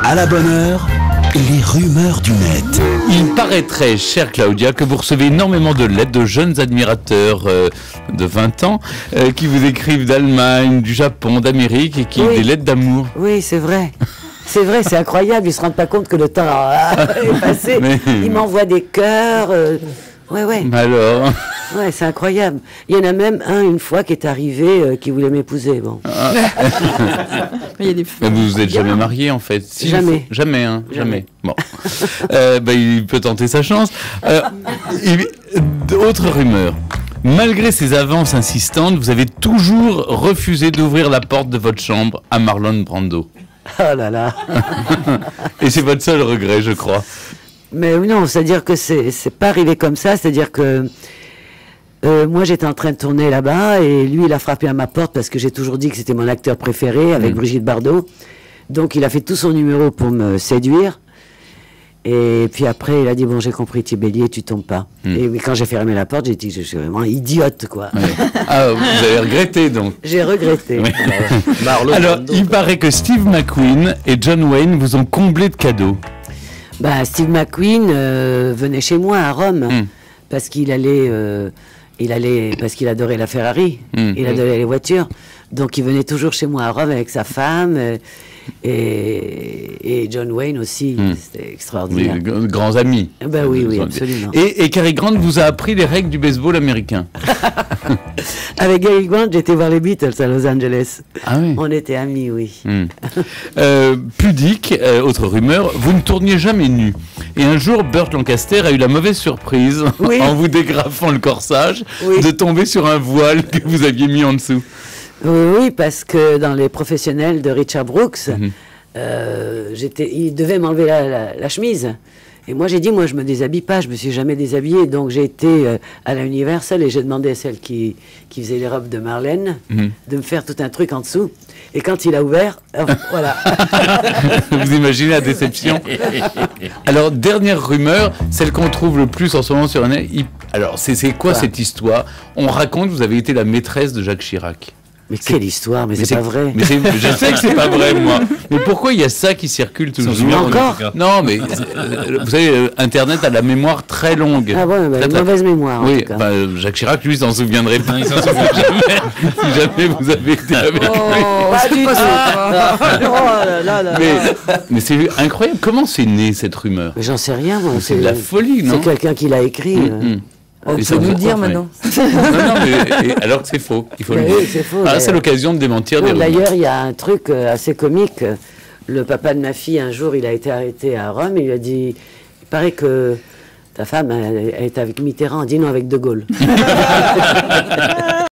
À la bonne heure, les rumeurs du net. Il paraîtrait, chère Claudia, que vous recevez énormément de lettres de jeunes admirateurs de 20 ans qui vous écrivent d'Allemagne, du Japon, d'Amérique et qui ont des lettres d'amour. Oui, c'est vrai. C'est vrai, c'est incroyable. Ils ne se rendent pas compte que le temps est passé. Mais... Ils m'envoient des cœurs. Ouais. Alors... Ouais, c'est incroyable. Il y en a même un, une fois, qui est arrivé, qui voulait m'épouser. Bon. Il y a des... Mais vous vous êtes jamais marié, en fait? Si, jamais. Jamais, hein? Jamais. Bon. Il peut tenter sa chance. Autre rumeur. Malgré ces avances insistantes, vous avez toujours refusé d'ouvrir la porte de votre chambre à Marlon Brando. Oh là là. Et c'est votre seul regret, je crois. Mais non, c'est-à-dire que c'est pas arrivé comme ça. C'est-à-dire que moi, j'étais en train de tourner là-bas et lui, il a frappé à ma porte parce que j'ai toujours dit que c'était mon acteur préféré avec Brigitte Bardot. Donc, il a fait tout son numéro pour me séduire. Et puis après, il a dit, bon, j'ai compris, tu es bélier, tu tombes pas. Et quand j'ai fermé la porte, j'ai dit, je suis vraiment idiote, quoi. Ouais. Ah, vous avez regretté, donc? J'ai regretté. Oui. Alors, Brando, il paraît que Steve McQueen et John Wayne vous ont comblé de cadeaux. Bah, Steve McQueen venait chez moi à Rome parce qu'il allait, parce qu'il adorait la Ferrari, il adorait les voitures, donc il venait toujours chez moi à Rome avec sa femme et John Wayne aussi, c'était extraordinaire. Oui, grands amis. Ben oui, absolument. Et Cary Grant vous a appris les règles du baseball américain. Avec Cary Grant, j'étais voir les Beatles à Los Angeles. Ah oui. On était amis, oui. Pudique, autre rumeur, vous ne tourniez jamais nu. Et un jour, Burt Lancaster a eu la mauvaise surprise, en vous dégrafant le corsage, de tomber sur un voile que vous aviez mis en dessous. Oui, parce que dans les professionnels de Richard Brooks, il devait m'enlever la chemise. Et moi, j'ai dit, moi, je me déshabille pas, je me suis jamais déshabillée. Donc, j'ai été à la Universal et j'ai demandé à celle qui faisait les robes de Marlène de me faire tout un truc en dessous. Et quand il a ouvert, voilà. Vous imaginez la déception? Alors, dernière rumeur, celle qu'on trouve le plus en ce moment sur un... Alors, c'est quoi cette histoire? On raconte que vous avez été la maîtresse de Jacques Chirac. Mais quelle histoire, mais c'est pas vrai. Mais je sais que c'est pas vrai, moi. Mais pourquoi il y a ça qui circule toujours? Encore? Non, mais vous savez, Internet a la mémoire très longue. Ah bon, une mauvaise mémoire, en oui, tout cas. Jacques Chirac, lui, s'en souviendrait pas. Il s'en souvient jamais. Si jamais vous avez été avec lui. Mais c'est incroyable. Comment c'est né, cette rumeur? Mais j'en sais rien, moi. C'est de la folie, non? C'est quelqu'un qui l'a écrit. On peut nous le dire maintenant. Non, mais alors que c'est faux, il faut le dire. Oui, c'est faux. C'est l'occasion de démentir des rumeurs. D'ailleurs, il y a un truc assez comique. Le papa de ma fille, un jour, il a été arrêté à Rome et il lui a dit, il paraît que ta femme, elle est avec Mitterrand. Il dit non, avec De Gaulle.